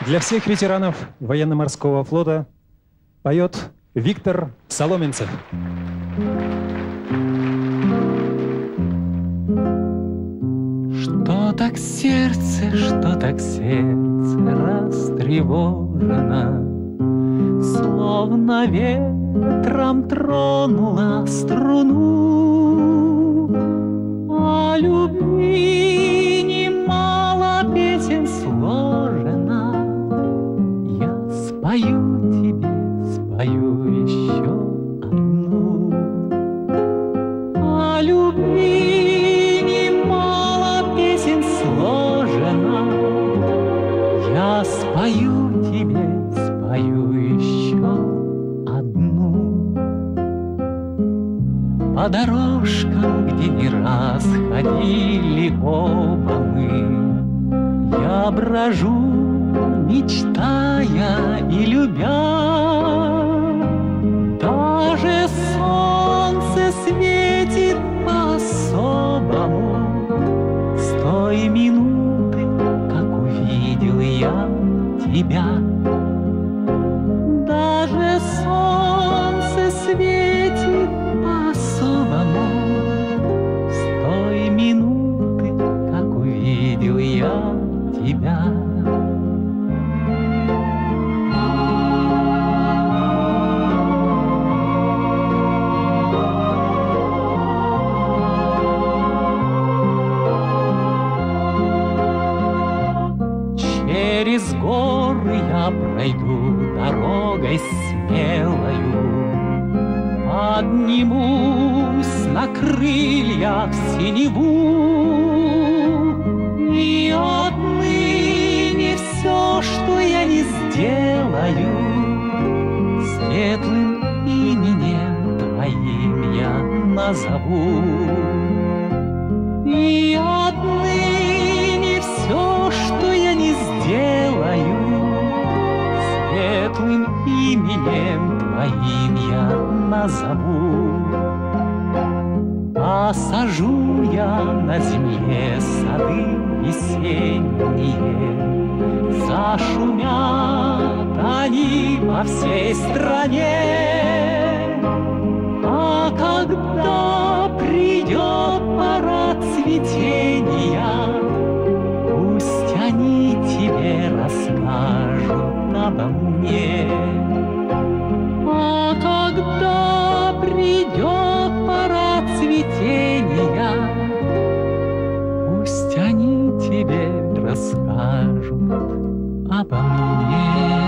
Для всех ветеранов военно-морского флота поет Виктор Соломенцев. Что так сердце растревожено, словно ветром тронула струну. О любви немало песен сложено, я спою тебе, спою еще одну. О любви немало песен сложено, я спою тебе, спою еще одну. По дорожкам, где не раз ходили оба мы, я брожу, мечтая и любя. Даже солнце светит по-особому с той минуты, как увидел я тебя. Даже солнце светит по-особому с той минуты, как увидел я тебя. Через горы я пройду дорогой смелою, поднимусь на крыльях в синеву, и отныне все, что я не сделаю, светлым именем твоим я назову. И отныне все, что я не сделаю, светлым именем твоим я назову. Посажу я на земле сады весенние, зашумят они по всей стране. А когда придет пора цветения, пусть они тебе расскажут обо мне. А когда придет пора цветения, пусть они тебе расскажут обо мне.